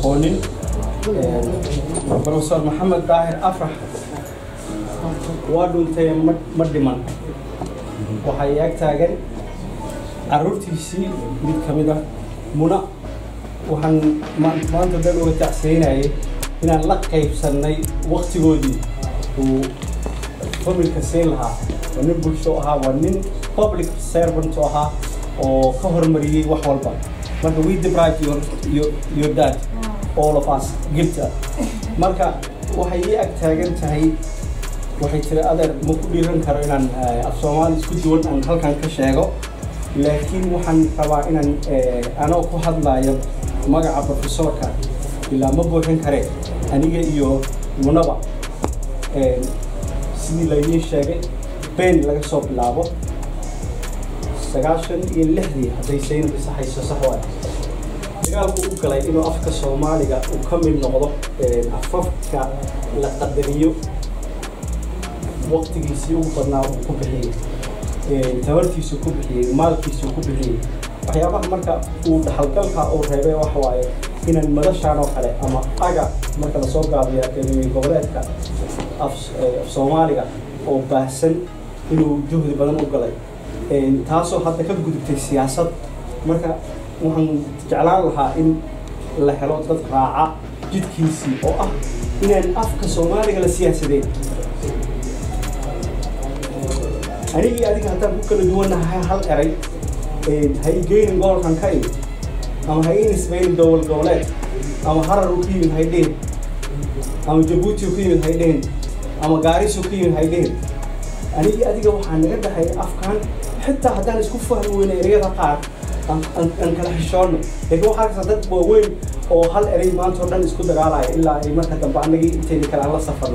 aqoonin Professor Maxamed Daahir Afrax waa dhuntay ma dhiman waxay ag taagan carruurtiisii mid ka mid ah Muna waxaan maanta dad uga tacsiinayay inaan la qaybsanay waqtigoodii oo familka siin lahaa waa nin bulsho ahaa waa nin public servant ahaa oo ka hormariyay wax walba marka we deprived your dad all of us guilty marka waxay ii ag taagan tahay waxay tiri adeer ma ku dhiiran karo inaan af Soomaali isku duwan aan halkan ka sheego laakiin waxaan rabaa inaan anoo ku hadlayo magaca professorka ilaa ma buuxin kare aniga iyo Munaba sidii la ii sheegay been laga soo bilaabo 96 hadday sayna bisaxayso sax waa dagaalku u galay inuu afka Soomaaliga uu ka mid noqdo afafka la qadariyo waqtigiisii ugu badnaa uu ku bixiyay tabartiisu ku bixiyay maalkiisu ku bixiyay waxyaabaha marka uu dhaxalgalka oo reebay wax waaye inaan madashaan oo kale ama aga marka la soo gaabiyo akademi goboleedka af Soomaaliga oo baahsan inuu juhdi badan u galay taasoo hadda ka gudubtay siyaasad marka waxaan jeclaan lahaa in la helo dad raaca jidkiisii oo ah inaan afka Soomaaliga la siyaasadeen anigii adiga haddaan ku kala duwanahay hal eray hay geyn goolkan ka imid ama hay nisbayn dowlad goboleed ama harar u ka yimid haydeen ama Jabuuti u ka yimid haydeen ama Gaariso u ka yimid haydeen anigii adiga waxaa naga dhaxay afkan xitaa haddaan isku fahmi weyna ereyada qaar aan kala xishoono laakiin waxaa arkaysaa dad waaweyn oo hal erey maanta oo dhan isku dagaalaya ilaa ay marka dambe anagii inteeni kale aan la safarno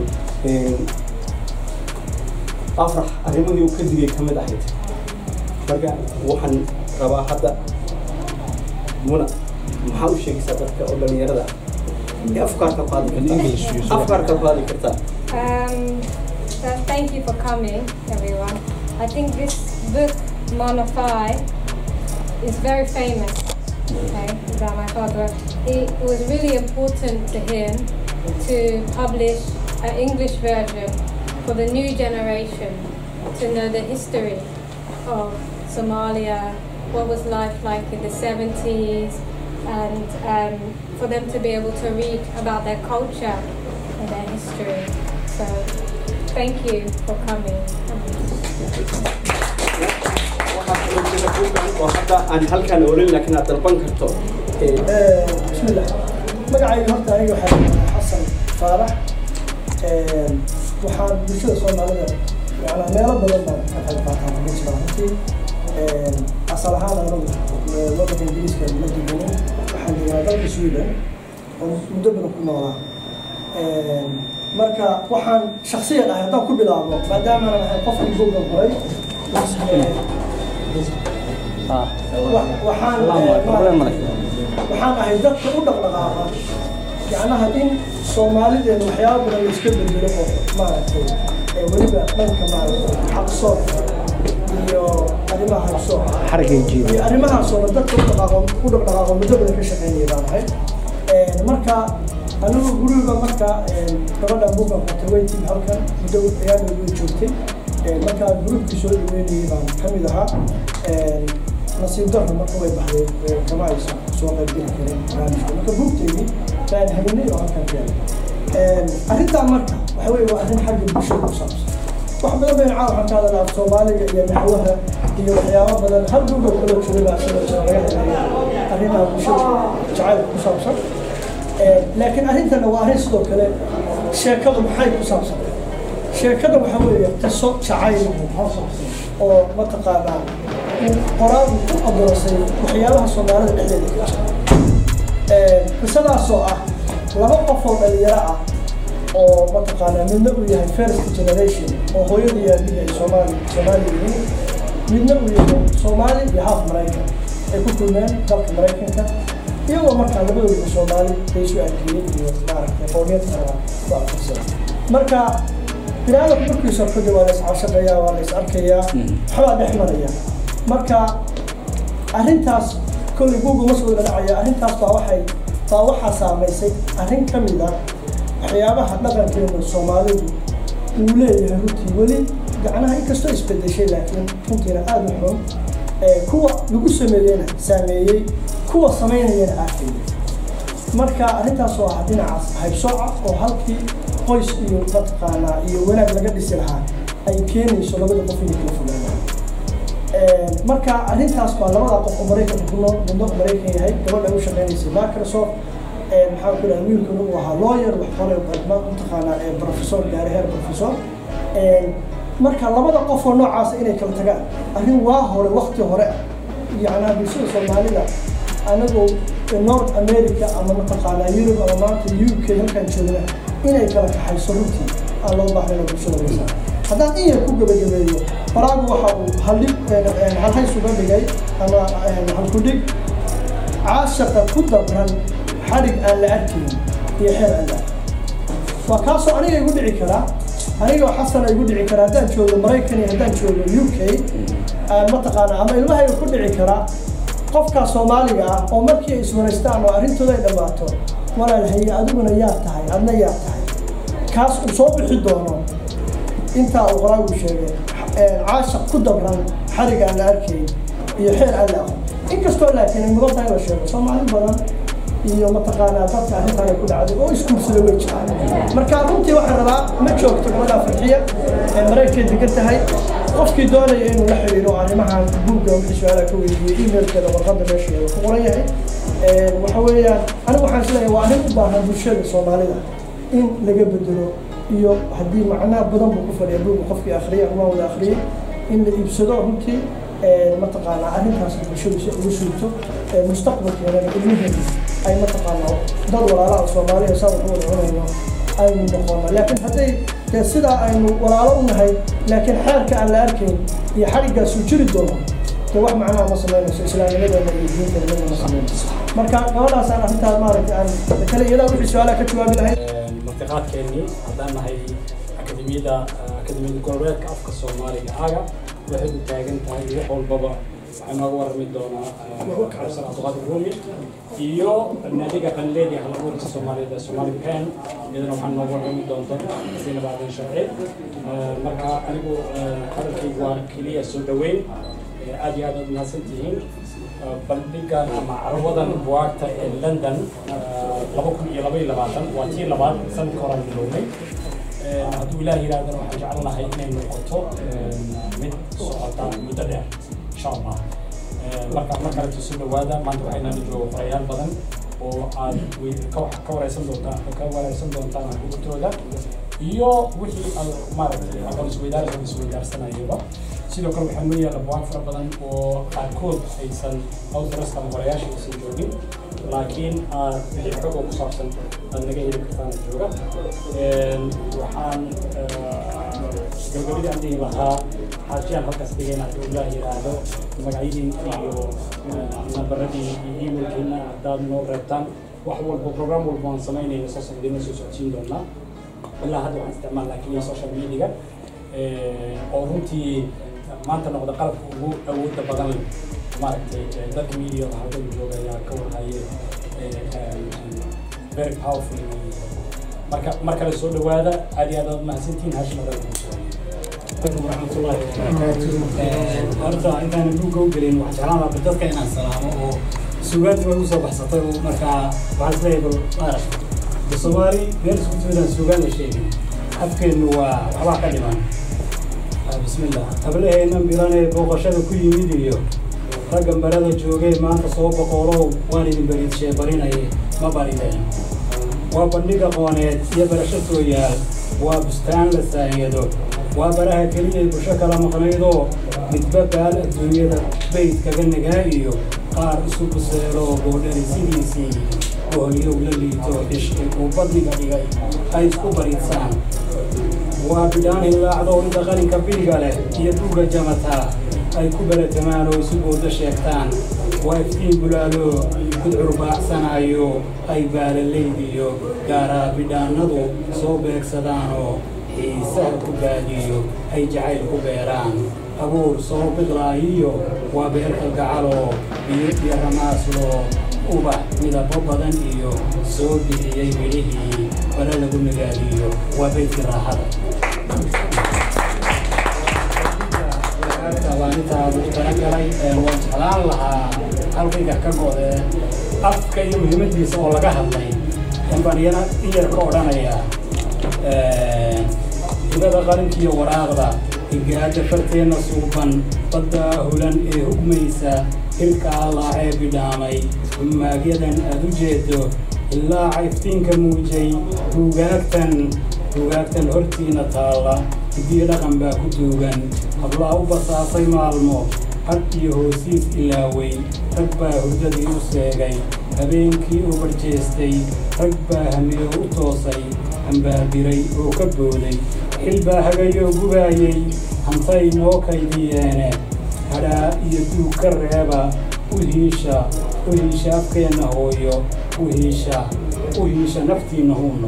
Afrax arrimihii uu ka digay ka mid ahayd marka waxaan rabaa hadda Muna maxaa u sheegaysaa dadka oo dhalinyarada afkaarka qaadi kartaa Thank you for coming, everyone. I think this book, Monofy, is very famous. Okay, that my father. It was really important to him to publish an English version for the new generation to know the history of Somalia, what was life like in the 70s, and for them to be able to read about their culture and their history. So, thank you for coming. وحتى أنا هل كان أقول لك إن أتلقن كرتو. بسم الله. مقعي هرت أنا وحد حسن فارح. وحد بشر صومالي على ما يرد لنا أحد فاتح من شرحتي. أصل هذا لغة الإنجليزية التي يقولون وحد هذا السويدن ومدبر كل مرة. marka waxaan shakhsiyan ahay hadaan ku bilaabo maadaama aan ahay qof Google qoray waxaan ahay dadka u dhaqdhaqaaqa yacnaha in Soomaalideena waxyaabo badan la iska bedelo oo maaragtay weliba dhanka maaragtay xaqsoon iyo arrimaha xaqsoon xargeejiyo arrimahaas oo dadka u dhaqdhaqaaqa muddo badan ka shaqeynaya baan ahay marka أنا أقول لك مركا كمان أبوك أتويتي بحركة مدو أيام اللي جوتي مركا جروب كشول يميني بان كملها نصيب ده مركا ويبحر كمان يسوع سواء بين كلام مركا جروب تيجي كان هني وهكذا كان أخذت مركا وحوي وأخذ حق بشول وصابس وحبنا بين عارف عن هذا الصومالي يعني محوها هي وحياة بدل هل جروب كله شو لا أخذنا بشول جعل وصابس لكن أنتنا وارث كله شركة محايد وصابسة شركة محاولة تسوق شعائر أو متقابل قرار كل أدرسي وحيالها الصومالية الحديدية بسلا سوء لما قفوا اليراعة أو متقابل من نقول first generation أو هو يدي Somali من نقول Somali بحاف أمريكا يكون كل من ضبط أمريكا iyagoo markaa labadooda Soomaali ay soo arkayeen iyo maaragtay qowmiyadda waa qabsan marka biraada markii soo fadhiyo waa la iscaashaqayaa waa la is arkayaa waxa dhex maraya marka arrintaas kulli Google mas'uul ka dhacaya arrintaas baa waxay baa waxaa saamaysay arrin ka mid ah waxyaabaha dhaqankeena Soomaalidu uu leeyahay runtii weli gacnaha inkastoo isbedeshay laakiin runtiina aad u xun kuwa lagu sameeyayna saameeyay kuwa sameynayana arkay marka arrintaas oo ah dhinacaas haybsooca oo halkii qoys iyo dadqaana iyo wanaag laga dhisi lahaa ay keenayso labada qof inay kala fogaadaan marka arrintaas baa labada qof oo Mareykanka ku nool midna Mareykan yahay gabadha u shaqeynaysa Microsoft maxaa ku dhahay wiilkuna uu ahaa lawyer wax qoray badma taqaana professor gaar professor marka labada qof oo noocaas inay kala tagaan arrin waa hore waqti hore yaana bulshada Soomaalida anagoo North America ama mataqaana Europe ama maanta UK halkan joogna inay kala kaxayso runtii aan loo baahnaa bulshada weeyaan haddaan in ku gabagabeeyo faraagu waxa uu halhay suga dhigay ama hal ku dhig caashaqa ku dabran xarig aan la arkin iyo xeer Allah waa kaasoo aniga igu dhici karaa aniga xasan igu dhici karaa haddaan joogo Mareykan iyo haddaan joogo UK mataqaana ama ilmahay ku dhici karaa qofka Soomaaliga ah oo markii iswareystaan oo arrintooda ay dhamaato walaalhay adiguna yaa tahay adna yaa tahay kaas uu soo bixi doono inta uu qoraagu sheegay caashaq ku dabran xarig aan la arkayn iyo xeer Allah inkastoo laakiin mudan tahay la sheego Soomaali badan iyo mataqaana dadka arrintan ku dhacday oo iskuulsada way jiraan marka runtii waxaan rabaa ma joogto gabadha Farxiya Mareykan degan tahay qofkii doonaya inuu la xiriiro arrimahan buugga wixii su'aalaha ka weydiiyay emailkeeda warqadda meesha ku qoran yahay waxa weeyaan anigu waxaan isleeyahay waa arrin u baahan bulshada Soomaalida in laga bedelo iyo haddii macnaha badan buu ku fadhiya buugga qofkii akhriya ama wada akhriya in la iibsado runtii mataqaana arrintaas bulshada si ugu suubto mustaqbalkeena ilmaheena ay mataqaana dad walaalaha Soomaaliya soo wada aynu noqono laakiin hadday sida aynu walaalo u nahay laakiin xeerka aan la arkayn iyo xarigaas uu jiri doono wax macnaha ma sameynayso islaamnimada iyo diinta ma sameynayso marka gabadhaas aan arrintaas maaragtay aan kale iyada wixii su'aalaha ka jawaabi lahayd martiqaadkeennii haddaan nahay akademiyada goboleedka afka Soomaaliga aaga waxay u taagan tahay wax walbaba waxaan nooga warrami doonaa Professor Abdulqaadir Rumi iyo naadiga qanleedii hal-abuurka Soomaalida Somali Pen iyadana waxaan nooga warrami doontaa sina bacdan sharci marka anigu hadalkaygu waa keliya soo dhaweyn aad iyo aad u mahadsantihiin bandhigan ama carwadan buwaagta ee London 2022 waa tii labaad sanadka hore bilownay hadduu ilaahay yiraahdana waxaan jecelnahay inay noqoto mid socota muddo dheer insha Allah marka soo dhawaada maanta waxayna joogo qorayaal badan oo aad ka wareysan doontaan buugtooda iyo wixii aad maaragtay aqoon isweydaarsanayaba sidoo kale waxaa noo yaalla buugaag fara badan oo qaarkood aysan awtaraska ama qorayaasha aysan joogin laakiin wixii xog oo ku saabsan aad naga heli kartaan jooga waxaan gabagabadii aan dhihi lahaa xaajiyaan halkaas dhigayna haddii ilaah yidhaahdo magacyadiin iyo nambaradii iyo emailkiina haddaad noo reebtaan wax walba program walba aan samaynayna soo socdayna soo socodsiin doonaa ilaa hadda waxaan isticmaalnaa keliya social media oo runtii maanta noqda qalabka ugu awoodda badan maaragtay dadka media halkan jooga ayaa ka warhaye very powerful marka la soo dhawaada aad iyo aad mahadsantihiin hashim warahmatullahi wabarakatuh horta intaan buugga u gelin waxaan jeclaan lahaa dadka inaan salaamo oo suugaantii way usoo baxsatay marka waxaan isleeyahay bal maaragtay Soomaali meel isku timidaan suugaan la sheegay afkeenu waa waxbaa ka dhiman bismillah qablaheena bilanay booqashada ku yimid iyo ragga barada joogay maanta soo boqolow waan idin bariishay barinay ma barideen waa bandhiga qooneed iyo barasho soo yaal waa bustaan la saayado waa baraha keliya bulsho kala maqnaydo midba baal adduunyada bayd kaga nagaa iyo qaar isu buseelo boodhari sidiisii hooyow la liito ishqi uu badniga dhigay ay isku bariidsaan waa bidhaan hilaacdo inta qalinka biriga leh iyo buugga jamataa ay ku baratamaan oo isu booda sheegtaan waa iftiin bulaalo gudcur baacsanayo ay baalaleydiyo gaaraa bidhaanadu soo beegsadaan oo xiisaha ku baadiyo ay jacayl ku beeraan abuur soo bidlaayiyo waa beerka gacalo biyo iyo ramaaslo ubax midabo badan iyo soo bixiyey midhihii wala lagu nagaaliyo waa beydkii raaxada waanintaadu talagalay waan jeclaan lahaa halkayga ka go'dee afka iyo muhiimadiisa oo laga hadlay baan iyana in yar ka odhanayaa hibada qarankiiyo waraaqda higaada farteenna suuban badda hulan ee hugmaysa hilka allah ee bidhaamay maagyadan aad u jeedo ilaa cayftiinka muujay buugaagtan hortiina taalla hiddii dhaqan baa ku duugan hablaa u basaasay maalmo had iyo hoosiis ilaaway rag baa hurdadii u seegay habeenkii u barjeestay rag baa hamiyo u toosay hambaadiray oo ka booday xil baa hagayoo gubaayey hantay noo kaydiyeene hadhaa iyo duug ka reeba u hiisha afkeenna hooyo u hiisha naftiinna huuno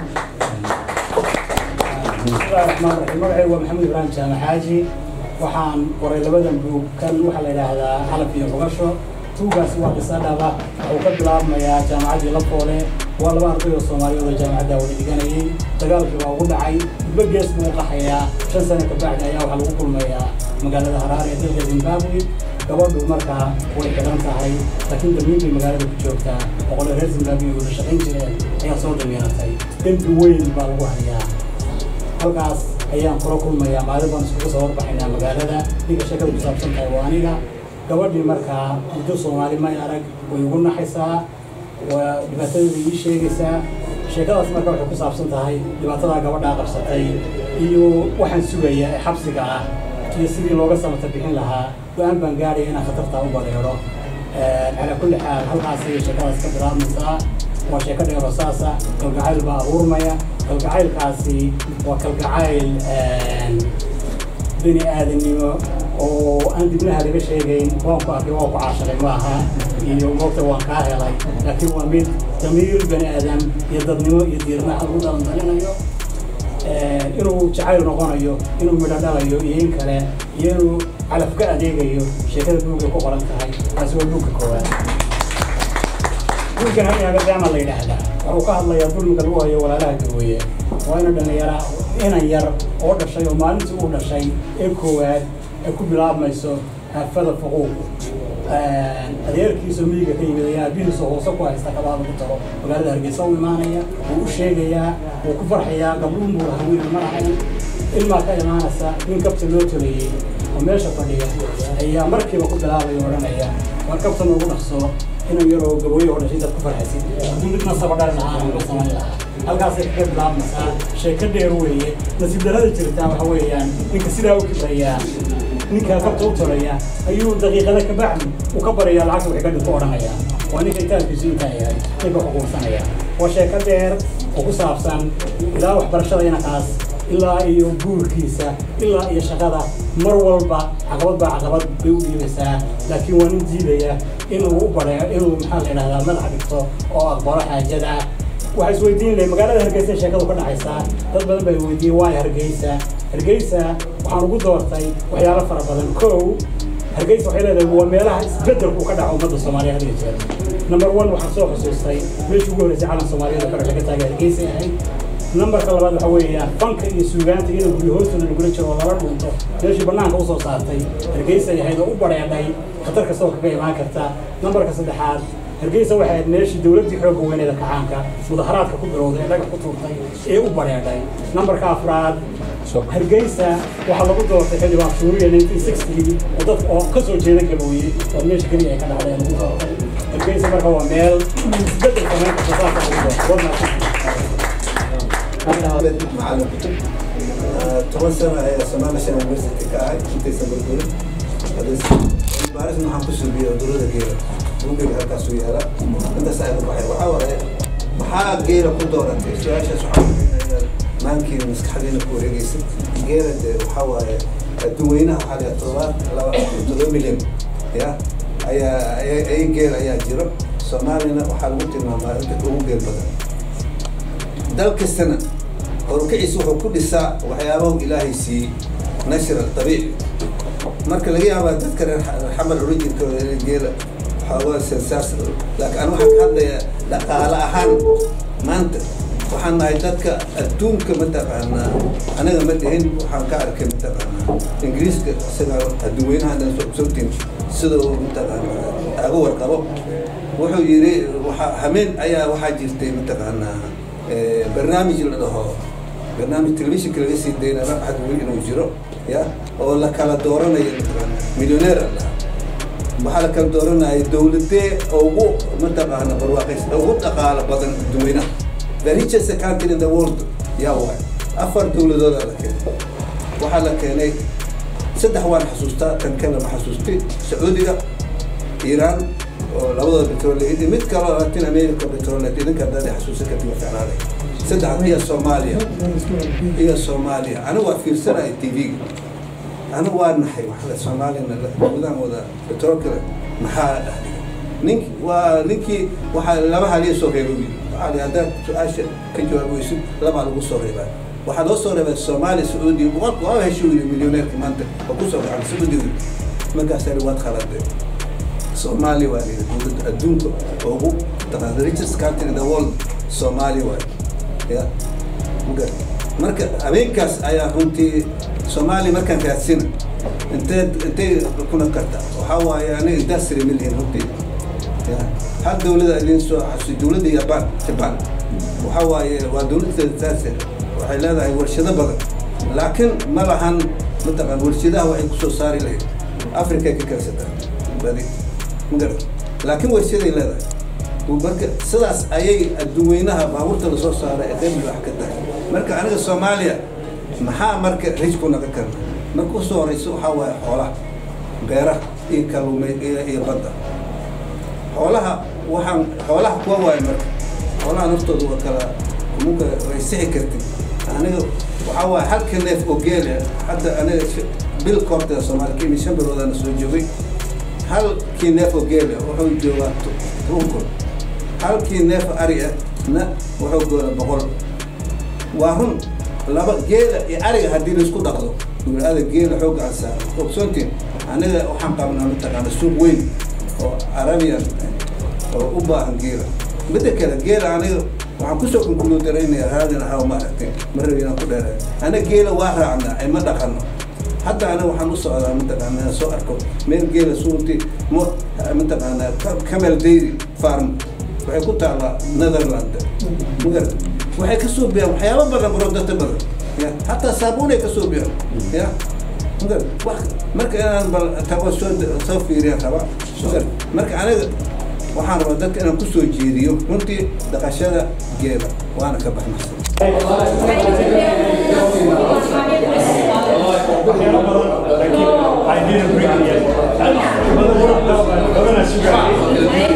bismillahi raxmaan raxiim magacay waa maxamed ibraahim jaamac xaaji waxaan qoray labadan buug kan waxaa la yidhaahdaa calaf iyo bogasho buuggaasi waa qisa dhaba wuxuu ka bilaabmayaa jaamacaddii Lafoole waa laba arday oo Soomaaliyeed oo jaamacadda wada dhiganayay dagaalkii baa ugu dhacay dibba gees buu qaxayaa 5 sano ka bacdi ayaa waxaa lagu kulmayaa magaalada Harare ee dalka Zimbabwe gabadhu markaa way xiran tahay laakiin damiintii magaalada ku joogtaa boqol reer Zimbabwe oo la shaqayn jireen ayaa soo damiinatay dembi weyn baa lagu hayaa halkaas ayaan kula kulmayaa maalin baan iskugu soo horbaxaynaa magaalada ninka sheekada ku saabsan tahay waa aniga gabadhii markaa muddo Soomaali may arag way ugu naxaysaa waa dhibaatadii ii sheegaysaa sheekadaas markaa waxay ku saabsan tahay dhibaatada gabadha qabsatay iyo waxaan sugayaa ee xabsiga ah iyo sidii looga samata bixin lahaa go'aan baan gaadhay inaan khatartaa u bareero calaa kulli xaal halkaas ayay sheekadaas ka bilaabmaysaa waa sheeko dheer oo saasa kalgacayl baa abuurmaya kalgacaylkaasi waa kalgacayl bini aadamnimo oo aan dibnaha laga sheegayn waan ku arkay waan ku caashiqay maaha iyo goobta waan kaa helay laakiin waa mid damiir bani aadam iyo dadnimo iyo diirnaha lagu dhalandalinayo inuu jacayl noqonayo inuu midho dhalayo iyo in kale iyo inuu calaf ka adeegayo sheekada buugga ku qoran tahay taasi waa buugga koowaad buuggan hal maadaama la yidhaahdaa wuxuu ka hadlayaa dulmiga lagu hayo walaalaha garweeye waa inan yar oo dhashay oo maalintii uu dhashay ee koowaad ay ku bilaabmayso aafada fuquuq adeerkiisa miyiga ka yimid ayaa aabihiisa hoose ku haysta kabaada ku tago magaalada Hargeysa u imaanaya wuu u sheegayaa wuu ku farxayaa gabdhuun buu haween ma ahayn ilmaa ka imaanaysa nin kabta loo tolayay oo meesha fadhiya ayaa markiiba ku bilaabay odhanaya war kabtan ugu dhaqso inuu yaroo gabooyo oo dhashay dad ku farxaysid hadduu midna sabadhar lahaan uga samayn lahaa halkaasay kaga bilaabmaysaa sheeko dheer weeye nasiib darrada jirtaa waxa weeyaan ninka sidaa u kibrayaa ninka kabta u tolaya ayuu daqiiqada ka bacdi uu ka barayaa lacagta wixii ka dhig ku odhanayaa waa ninka intaankiisu intaa yahay ninka xuquuqsanaya waa sheeko dheer oo ku saabsan ilaa waxbarashada inakaas ilaa iyo guurkiisa ilaa iyo shaqada mar walba caqabad bay u dhiibaysaa laakiin waa nin diidaya inuu u bareeyo inuu maxaa la yidhahdaa madax dhigto oo aqbalo xaajada waxay isweydiin lahayd magaalada Hargeysa sheekadu ka dhacaysaa dad badan bay weydiiyeen waa Hargeysa waxaan ugu doortay waxyaalo fara badan kow Hargeysa waxay leedahay waa meelaha isbeddelku ka dhaco ummadda Soomaaliyeed hadii jeer number 1 waxaan soo xusuustay meeshii ugu horeysay calan Soomaaliyeed ka dhaxay taageer Hargeysa ahayd numberka labaad waxa weeyaan fanka iyo suugaanta iyo guryo hoostooda lagu jiro oo laba dhunto meeshii banaanka u soo saartay Hargeysa ahayd oo u bareeday khatar kasta oo kaga imaan karta numberka saddexaad Hargeysa waxay meeshii dawladda xoog weyneeda kacaanka mudaharaadka ku bilowday dhagax ku tuurtay ee u bareeday numberka afraad Hargeysa waxa lagu doortay xilliga Suuriya 1960 oo dad oo ka soo jeeda galooyay oo meesha kaliya ay ka dhacday lagu doortay Hargeysa marka waa meel isbedel kama ka soo saartay أنا معلم كتب توصل سمعنا شيء من بس كاي كنت سبب هذا بارس ما حنقص بيه ضرورة كده ممكن هذا سوي هذا أنت ساعد البحر وحاول محا غير كدورة سؤال شو حاول ما يمكن مسكحين كوريجيس غير وحاول دوينا حاجة طوال لا 3 مليون يا أي غير أي جرب سمعنا وحاول قلت ما أنت تقول غير بدل دلك السنة وركعيس وحو كل ساعة وحيابه إلهي سي نشر الطبيعي مركز لقيها ما تذكر الحمل الرجل كجيل حوار سنساس لكن أنا واحد هذا لقال أهان ما أنت وحنا عيدتك الدون كمتابعنا أنا قمت هين وحنا كعرف كمتابعنا إنجليز سنة الدوين هذا سوتين سدوا متابعنا أقوى القبض وحو يري وحمين أي واحد يستي متابعنا برنامج اللي هو برنامج تلفزيون كلاسي دينا ما حد يقول إنه يجرو يا ولا كلا دورنا مليونير الله محل كلا دورنا الدولة أو متابعنا برواقس أو تقال بدن دوينا the richest country in the world يا واحد أفر دولة دولة لكن وحلا كاني سد حوار حسوستا تنكلم حسوستي سعودية إيران والأوضاع البترولية إذا متكرر لاتين أمريكا بترولية إذا كان حسوسك في فعلا سد هي الصومالية هي الصومالية أنا وفي سنة تي في أنا وانا حي وحلا الصومالية وذا بترول كذا محل نينكي وحلا لما حالي سوغيبي على هذا سؤال كجواب ويسد لما لو سوغيبي waxaa loo soo reebay Soomaali Saudi boqolku waa heshiis milyaneer maanta oo ku soo baxay Saudi markaas ay wad khaladay Soomaali waa dowladda adduunka ugu the richest country in the world Soomaali waa ya marka Amerikaas ayaa runtii Soomaali markaan raadsin intee kuna karta waxa waaye yani industry milyan runtii ya hal dowladda ilin soo xasii dowladda Japan waxa waaye waa dowladda taasir waxay leedahay warshado badan laakiin ma lahan matalan warshadaha waxay ku soo saari lahayd Afrika ka karsata badi magarad laakiin warshaday leedahay marka sidaas ayay adduunyanaha baabuurta la soo saaray ee qayb wax ka tahay marka aniga Soomaaliya maxaa marka rich ku naga karna marka soo horeyso waxa waaye xoolaha beeraha iyo kalluumaysiga iyo badda xoolaha kuwa waaye marka xoolaha naftoodu waa kala mumkin way sixi kartid aniga waxa waa halka neef oo geel hadda aniga bil koorta Soomaaliya kii mishan bilowdan soo joogay halkii neef oo geel wuxuu joogaa runkun halkii neef ari na wuxuu goola boqol waa run laba geel iyo ariga hadii la isku dhaqdo dowladda geel xoog aansa optiontin aniga waxaan qabnaa mid suuq weyn oo Arabian oo u baahan geela midda kale geel aniga waxaan ku soo konkluudareynaa raadina hawo maartay marayna ku dheeray ana geela waa raacna ay ma dhaqano hatta ana waxaan u socdaa mintaqana soo arko meel geela suurti mintaqana camel dairy farm waxay ku taala Netherlands mugar waxay ka soo bixiyaan waxyaabo badan producta badan ya hatta saabuun ay ka soo bixiyaan ya mugar marka aan bal tago soo fiiriyaa qaba mugar marka aniga waxaan rabaa dadka inaan ku soo jeediyo runtii dhaqashada geela waana ka baxnaa I didn't bring it yet.